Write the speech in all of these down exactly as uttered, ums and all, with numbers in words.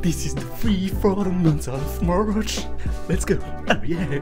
This is the free for the month of March. Let's go. Oh yeah.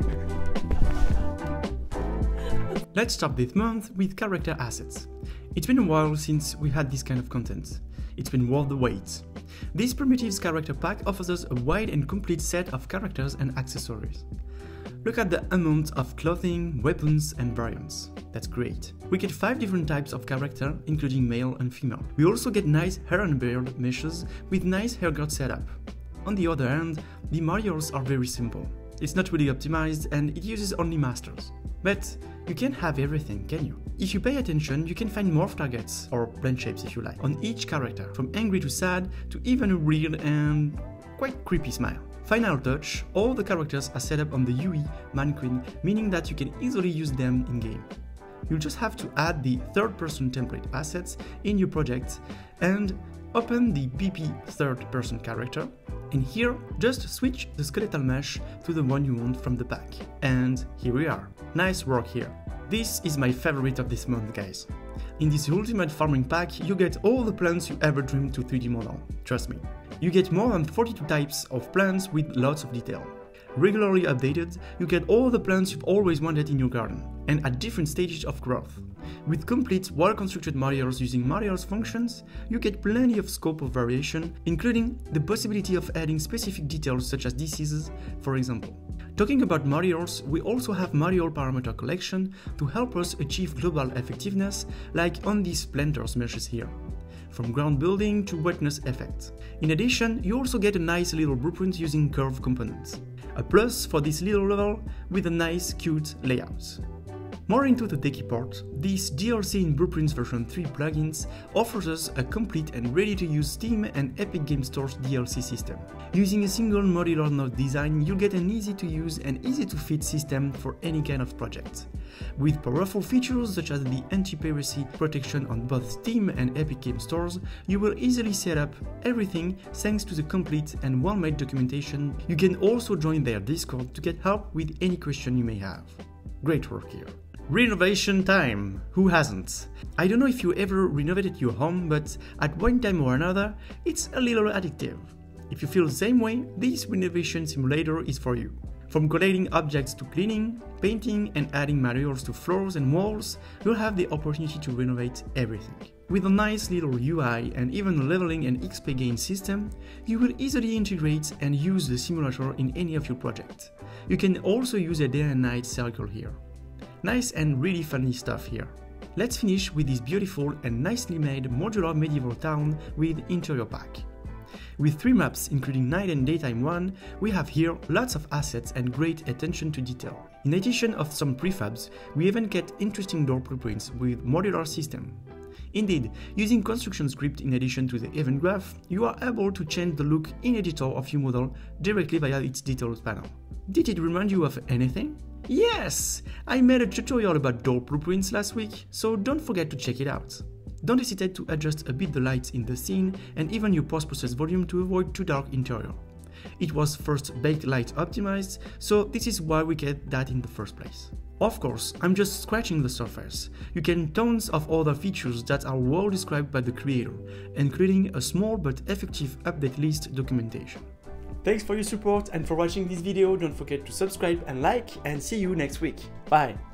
Let's start this month with character assets. It's been a while since we had this kind of content. It's been worth the wait. This Primitives character pack offers us a wide and complete set of characters and accessories. Look at the amount of clothing, weapons and variants. That's great. We get five different types of character, including male and female. We also get nice hair and beard meshes with nice hair guard setup. On the other hand, the Marios are very simple. It's not really optimized and it uses only masters. But you can't have everything, can you? If you pay attention, you can find morph targets, or blend shapes if you like, on each character, from angry to sad to even a weird and quite creepy smile. Final touch, all the characters are set up on the U I mannequin, meaning that you can easily use them in-game. You'll just have to add the third-person template assets in your project and open the B P third-person character, and here just switch the skeletal mesh to the one you want from the pack. And here we are. Nice work here. This is my favorite of this month, guys. In this ultimate farming pack, you get all the plants you ever dreamed to three D model, trust me. You get more than forty-two types of plants with lots of detail. Regularly updated, you get all the plants you've always wanted in your garden, and at different stages of growth. With complete, well-constructed Marios using Marios functions, you get plenty of scope of variation, including the possibility of adding specific details such as diseases, for example. Talking about Marios, we also have Mariol parameter collection to help us achieve global effectiveness, like on these planters meshes here, from ground building to wetness effect. In addition, you also get a nice little blueprint using curve components. A plus for this little level with a nice, cute layout. More into the techie part, this D L C in Blueprints version three plugins offers us a complete and ready-to-use Steam and Epic Game Store's D L C system. Using a single modular node design, you'll get an easy-to-use and easy-to-fit system for any kind of project. With powerful features such as the anti-piracy protection on both Steam and Epic Game Stores, you will easily set up everything thanks to the complete and well-made documentation. You can also join their Discord to get help with any question you may have. Great work here. Renovation time! Who hasn't? I don't know if you ever renovated your home, but at one time or another, it's a little addictive. If you feel the same way, this renovation simulator is for you. From collecting objects to cleaning, painting and adding materials to floors and walls, you'll have the opportunity to renovate everything. With a nice little U I and even a leveling and X P gain system, you will easily integrate and use the simulator in any of your projects. You can also use a day and night cycle here. Nice and really funny stuff here. Let's finish with this beautiful and nicely made modular medieval town with interior pack. With three maps including night and daytime one, we have here lots of assets and great attention to detail. In addition of some prefabs, we even get interesting door blueprints with modular system. Indeed, using construction script in addition to the event graph, you are able to change the look in editor of your model directly via its details panel. Did it remind you of anything? Yes! I made a tutorial about door blueprints last week, so don't forget to check it out. Don't hesitate to adjust a bit the lights in the scene and even your post-process volume to avoid too dark interior. It was first baked light optimized, so this is why we get that in the first place. Of course, I'm just scratching the surface. You get tons of other features that are well described by the creator, including a small but effective update list documentation. Thanks for your support and for watching this video. Don't forget to subscribe and like, and see you next week. Bye!